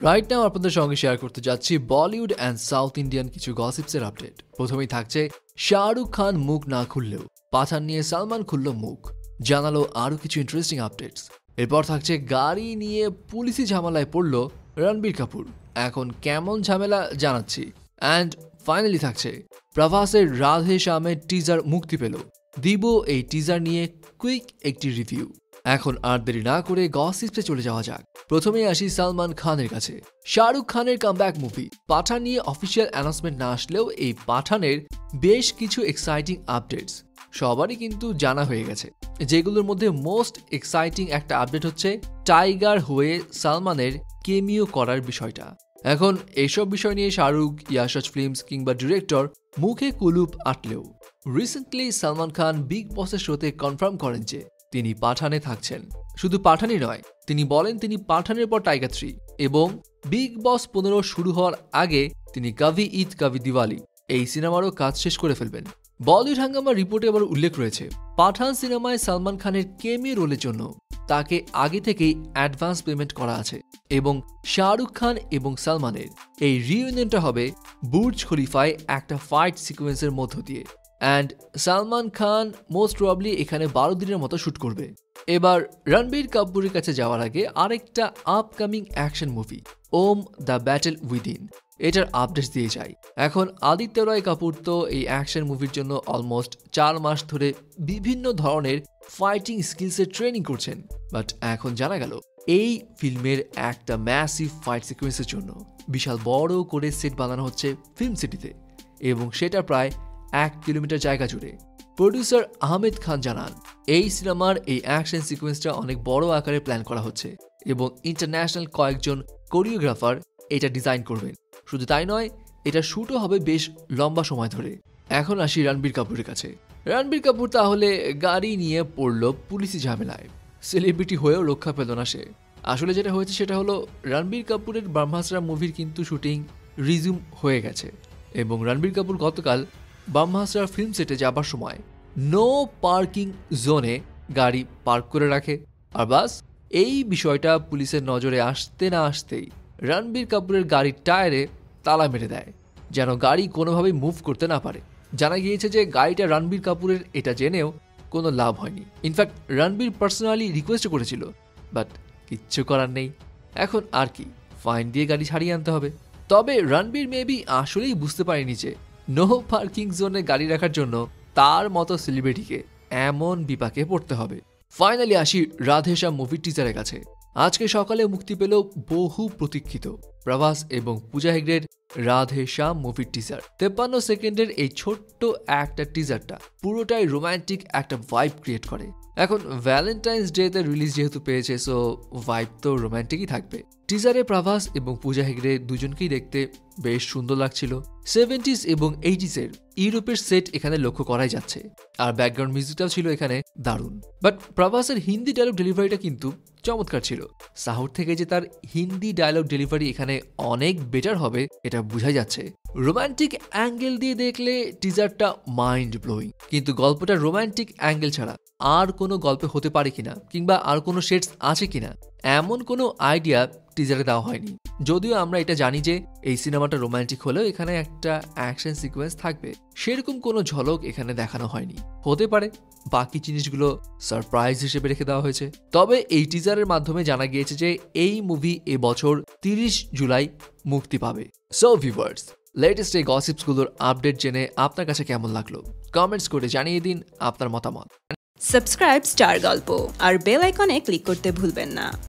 Right now আপনাদের সঙ্গে share করতে যাচ্ছি বলিউড অ্যান্ড সাউথ ইন্ডিয়ান কিছু গসিপসের আপডেট। প্রথমেই থাকছে শাহরুখ খান মুখ না খুললেও পাঠান নিয়ে সালমান খুলল মুখ, জানালো আরও কিছু ইন্টারেস্টিং আপডেটস। এরপর থাকছে গাড়ি নিয়ে পুলিশি ঝামেলায় পড়ল রণবীর কাপুর, এখন কেমন ঝামেলা জানাচ্ছি। অ্যান্ড ফাইনালি থাকছে প্রভাসের রাধে শ্যামের টিজার মুক্তি পেল, দিব এই টিজার নিয়ে কুইক একটি রিভিউ। এখন আর দেরি না করে গসিপসে চলে যাওয়া যাক। প্রথমেই আসি সালমান খানের কাছে। শাহরুখ খানের কামব্যাক মুভি পাঠান নিয়ে অফিসিয়াল অ্যানাউন্সমেন্ট না আসলেও এই পাঠানের বেশ কিছু এক্সাইটিং আপডেটস সবারই কিন্তু জানা হয়ে গেছে, যেগুলোর মধ্যে মোস্ট এক্সাইটিং একটা আপডেট হচ্ছে টাইগার হয়ে সালমানের কেমিও করার বিষয়টা। এখন এইসব বিষয় নিয়ে শাহরুখ, ইয়াশরাজ ফিল্মস কিংবা ডিরেক্টর মুখে কুলুপ আটলেও রিসেন্টলি সালমান খান বিগ বসের শোতে কনফার্ম করেন যে তিনি পাঠানে থাকছেন। শুধু পাঠানই নয়, তিনি বলেন তিনি পাঠানের পর টাইগার 3 এবং বিগ বস 15 শুরু হওয়ার আগে তিনি কভি ঈদ কভি দিওয়ালি এই সিনেমারও কাজ শেষ করে ফেলবেন। বলিউড হাঙ্গামার রিপোর্টে আবার উল্লেখ রয়েছে পাঠান সিনেমায় সালমান খানের কেমিও রোলের জন্য তাকে আগে থেকেই অ্যাডভান্স পেমেন্ট করা আছে এবং শাহরুখ খান এবং সালমানের এই রিইউনিয়নটা হবে বুর্জ খলিফায় একটা ফাইট সিকোয়েন্সের মধ্য দিয়ে। And Salman Khan most probably এখানে 12 দিনের মতো শ্যুট করবে। এবার রণবীর কাপুরের কাছে যাওয়ার আগে আরেকটা upcoming action movie Om the battle within, এটার আপডেট দিয়ে যায়। এখন আদিত্য রয় কাপুর তো এই অ্যাকশন মুভির জন্য অলমোস্ট 4 মাস ধরে বিভিন্ন ধরনের ফাইটিং স্কিলসের ট্রেনিং করছেন, বাট এখন জানা গেল এই ফিল্মের একটা ম্যাসিভ ফাইট সিকোয়েন্সের জন্য বিশাল বড় করে সেট বানানো হচ্ছে ফিল্ম সিটিতে এবং সেটা প্রায় 1 কিলোমিটার জায়গা জুড়ে। প্রডিউসার আহমেদ খান জানান এই সিনেমার এই অ্যাকশন সিকোয়েন্সটা অনেক বড় আকারে প্ল্যান করা হচ্ছে এবং ইন্টারন্যাশনাল কয়েকজন কোরিওগ্রাফার এটা ডিজাইন করবেন। শুধু তাই নয়, এটা শ্যুটও হবে বেশ লম্বা সময় ধরে। এখন আসি রণবীর কাপুরের কাছে। রণবীর কাপুর তাহলে গাড়ি নিয়ে পড়ল পুলিশি ঝামেলায়, সেলিব্রিটি হয়েও রক্ষা পেল না সে। আসলে যেটা হয়েছে সেটা হলো রণবীর কাপুরের ব্রহ্মাস্ত্র মুভির কিন্তু শুটিং রিজিউম হয়ে গেছে এবং রণবীর কাপুর গতকাল ব্রহ্মাস্ত্র ফিল্ম সেটে যাবার সময় নো পার্কিং জোনে গাড়ি পার্ক করে রাখে। আর বাস এই বিষয়টা পুলিশের নজরে আসতে না আসতেই রণবীর কাপুরের গাড়ির টায়ারে তালা মেরে দেয় যেন গাড়ি কোনোভাবেই মুভ করতে না পারে। জানা গিয়েছে যে গাড়িটা রণবীর কাপুরের, এটা জেনেও কোনো লাভ হয়নি। ইনফ্যাক্ট রণবীর পার্সোনালি রিকোয়েস্ট করেছিল, বাট কিচ্ছু করার নেই। এখন আর কি, ফাইন দিয়ে গাড়ি ছাড়িয়ে আনতে হবে। তবে রণবীর মেবি আসলেই বুঝতে পারেনি যে নো পার্কিং জোনে গাড়ি রাখার জন্য তার মতো সেলিব্রিটিকে এমন বিপাকে পড়তে হবে। ফাইনালি আসি রাধে শ্যাম মুভির টিজারের কাছে। আজকে সকালে মুক্তি পেল বহু প্রতীক্ষিত প্রভাস এবং পূজা হেগড়ের রাধে শ্যাম মুভির টিজার। 53 সেকেন্ডের এই ছোট্ট একটা টিজারটা পুরোটাই রোমান্টিক একটা ভাইব ক্রিয়েট করে। এখন ভ্যালেন্টাইন্স ডেতে রিলিজ যেহেতু পেয়েছে, সো ভাইব তো রোমান্টিকই থাকবে। টিজারে প্রভাস এবং পূজা হেগড়ে দুজনকেই দেখতে বেশ সুন্দর লাগছিল। 70s এবং 80s এর ইউরোপের সেট এখানে লক্ষ্য করাই যাচ্ছে, আর ব্যাকগ্রাউন্ড মিউজিকটাও ছিল এখানে দারুণ। বাট প্রভাসের হিন্দি ডায়লগ ডেলিভারিটা কিন্তু চমৎকার ছিল। সাউথ থেকে যে তার হিন্দি ডায়লগ ডেলিভারি এখানে অনেক বেটার হবে এটা বোঝা যাচ্ছে। রোমান্টিক অ্যাঙ্গেল দিয়ে দেখলে টিজারটা মাইন্ড ব্লোয়িং, কিন্তু গল্পটা রোমান্টিক অ্যাঙ্গেল ছাড়া আর কোনো গল্পে হতে পারে কিনা কিংবা আর কোনো শেডস আছে কিনা এমন কোনো আইডিয়া টিজারে দেওয়া হয়নি। যদিও আমরা এটা জানি যে এই সিনেমাটা রোমান্টিক হলেও এখানে একটা অ্যাকশন সিকোয়েন্স থাকবে, সেরকম কোনো ঝলক এখানে দেখানো হয়নি। হতে পারে বাকি জিনিসগুলো সারপ্রাইজ হিসেবে রেখে দেওয়া হয়েছে। তবে এই টিজারের মাধ্যমে জানা গিয়েছে যে এই মুভি এবছর 30 জুলাই মুক্তি পাবে। সো ভিউয়ার্স, লেটেস্ট এই গসিপসগুলোর আপডেট জেনে আপনার কাছে কেমন লাগলো কমেন্টস করে জানিয়ে দিন আপনার মতামত। সাবস্ক্রাইব স্টার গল্প আর বেল আইকনে ক্লিক করতে ভুলবেন না।